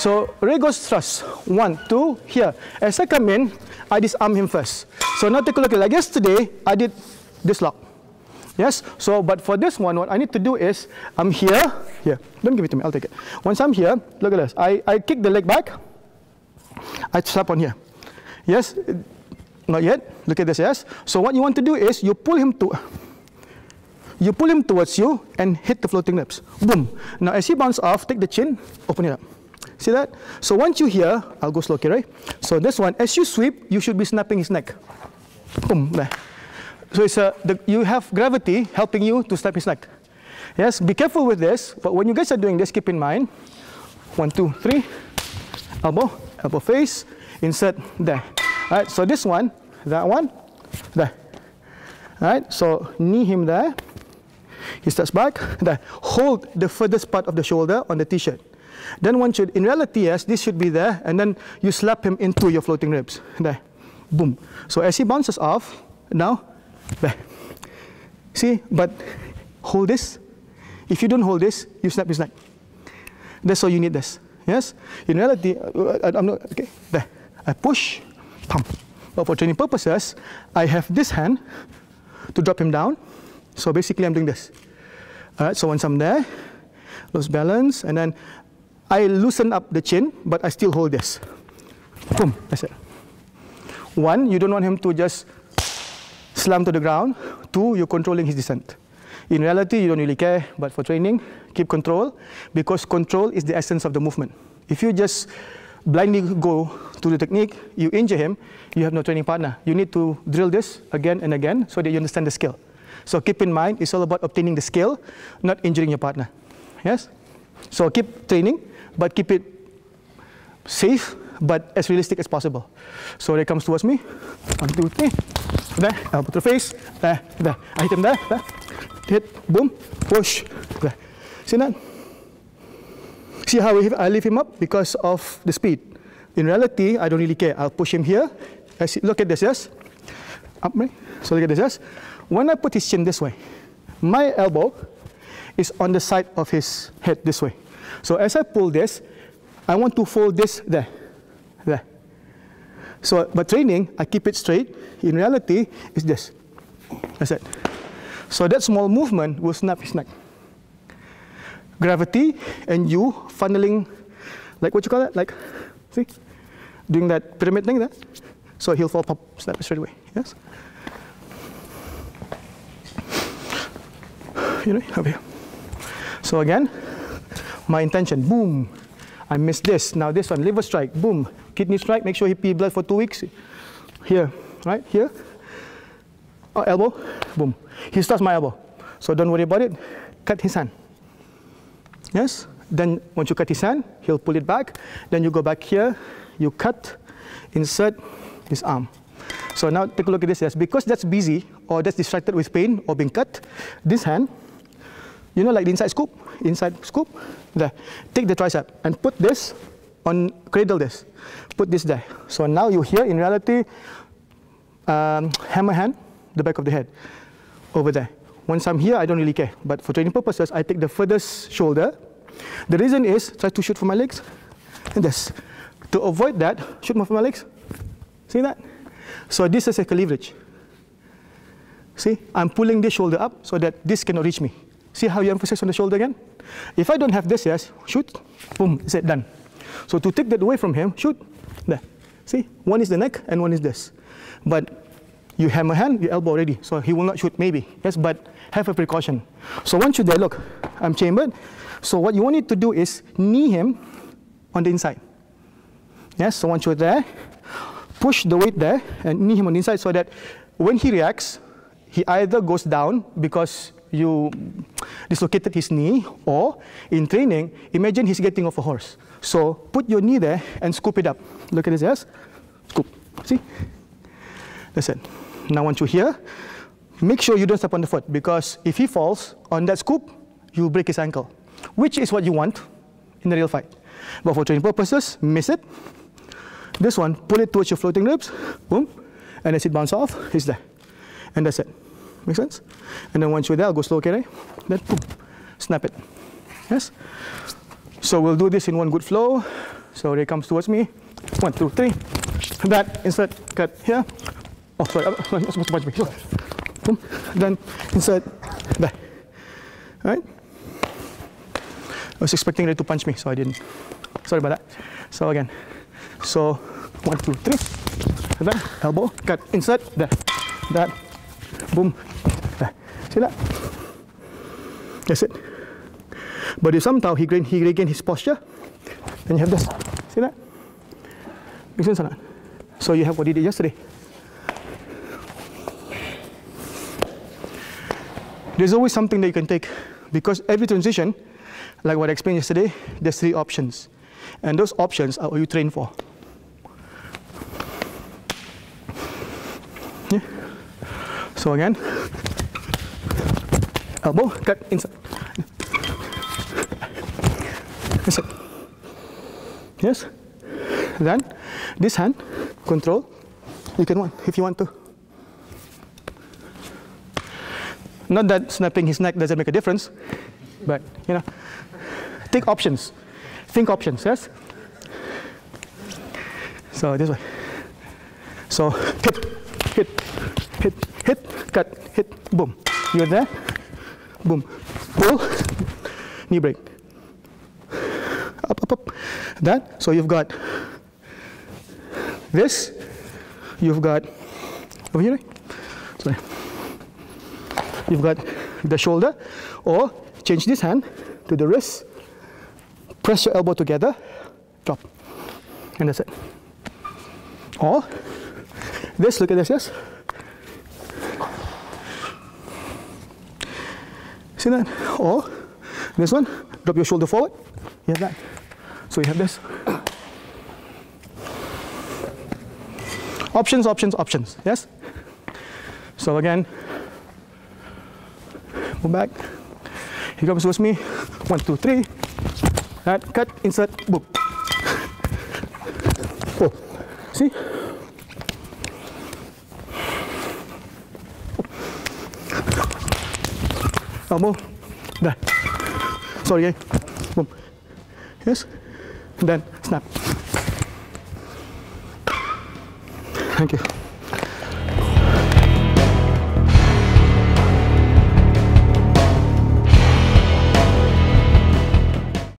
So Ray goes thrust. 1, 2, here. As I come in, I disarm him first. So now take a look at, like yesterday, I did this lock. Yes, so but for this one, what I need to do is, I'm here, don't give it to me, I'll take it. Once I'm here, look at this, I kick the leg back, I slap on here. Yes, not yet, look at this, yes. So what you want to do is, you pull him towards you and hit the floating ribs. Boom. Now as he bounces off, take the chin, open it up. See that? So once you here, I'll go slow, okay, right? So this one, as you sweep, you should be snapping his neck. Boom, there. So it's you have gravity helping you to snap his neck. Yes, be careful with this, but when you guys are doing this, keep in mind, 1, 2, 3, elbow face, insert, there. All right, so this one, that one, there. All right, so knee him there, he steps back, there. Hold the furthest part of the shoulder on the t-shirt. Then one should, in reality, yes, this should be there, and then you slap him into your floating ribs, there. Boom. So as he bounces off, now, there. See, but hold this. If you don't hold this, you snap his neck. That's why you need this. Yes? In reality, I'm not, okay, there. I push, pump. But for training purposes, I have this hand to drop him down. So basically, I'm doing this. All right, so once I'm there, lose balance, and then I loosen up the chin, but I still hold this. Boom, that's it. 1, you don't want him to just slam to the ground. 2, you're controlling his descent. In reality, you don't really care, but for training, keep control, because control is the essence of the movement. If you just blindly go to the technique, you injure him, you have no training partner. You need to drill this again and again so that you understand the skill. So keep in mind, it's all about obtaining the skill, not injuring your partner. Yes? So keep training, but keep it safe, but as realistic as possible. So he comes towards me. 1, 2, 3. There, elbow to the face. There, there. I hit him there. There. Hit, boom, push. There. See that? See how I lift him up? Because of the speed. In reality, I don't really care. I'll push him here. Look at this, yes? Up, right? So look at this, yes? When I put his chin this way, my elbow is on the side of his head this way. So as I pull this, I want to fold this there. There. So, but training, I keep it straight. In reality, it's this. That's it. So that small movement will snap his neck. Gravity and you funneling, like what you call it? Like, see? Doing that pyramid thing there. So he'll fall, pop, snap it straight away. Yes? You know, over here. So again, my intention, boom. I missed this. Now this one, liver strike, boom. Kidney strike, make sure he pee blood for 2 weeks. Here, right, here. Oh, elbow, boom. He starts my elbow. So don't worry about it. Cut his hand. Yes? Then once you cut his hand, he'll pull it back. Then you go back here, you cut, insert his arm. So now take a look at this. Yes, because that's busy or that's distracted with pain or being cut, this hand, you know, like the inside scoop, there. Take the tricep and put this on, cradle this. Put this there. So now you here, in reality, hammer hand, the back of the head, over there. Once I'm here, I don't really care. But for training purposes, I take the furthest shoulder. The reason is, try to shoot for my legs, and this. To avoid that, shoot more for my legs. See that? So this is like a leverage. See, I'm pulling this shoulder up so that this cannot reach me. See how you emphasize on the shoulder again? If I don't have this, yes, shoot, boom, is it done. So to take that away from him, shoot, there. See, one is the neck and one is this. But you hammer hand, your elbow already, so he will not shoot maybe, yes, but have a precaution. So once you're there, look, I'm chambered. So what you want it to do is knee him on the inside. Yes, so once you're there, push the weight there and knee him on the inside so that when he reacts, he either goes down because you dislocated his knee, or in training, imagine he's getting off a horse. So put your knee there and scoop it up. Look at this, yes? Scoop, see? That's it. Now once you're here, make sure you don't step on the foot, because if he falls on that scoop, you'll break his ankle, which is what you want in the real fight. But for training purposes, miss it. This one, pull it towards your floating ribs, boom, and as it bounces off, it's there. And that's it. Make sense? And then once you're there, I'll go slow, okay, right? Then boom, snap it. Yes? So we'll do this in one good flow. So he comes towards me. 1, 2, 3. That, insert, cut here. Oh, sorry, I'm not supposed to punch me. Sure. Boom. Then insert, there. Right? I was expecting it to punch me, so I didn't. Sorry about that. So again. So 1, 2, 3. There. Elbow, cut, insert, there. That. Boom. There. See that? That's it. But if somehow he regain his posture, then you have this. See that? Makes sense or not? So you have what he did yesterday. There's always something that you can take, because every transition, like what I explained yesterday, there's 3 options. And those options are what you train for. Yeah. So again, elbow, cut, inside. Inside. Yes. Then this hand, control, you can if you want to. Not that snapping his neck doesn't make a difference, but you know, take options, think options, yes? So this way. So hit, cut, hit, boom. You're there, boom, pull, knee break. Up. That, so you've got this, you've got, over here, sorry. You've got the shoulder, or change this hand to the wrist, press your elbow together, drop, and that's it. Or this, look at this, yes? See that? Or this one, drop your shoulder forward, you have that. So you have this. Options, yes? So again, move back. He comes towards me. 1, 2, 3. That, cut, insert, boom. Oh, see? Elbow, there. Sorry, boom. Yes, and then snap. Thank you.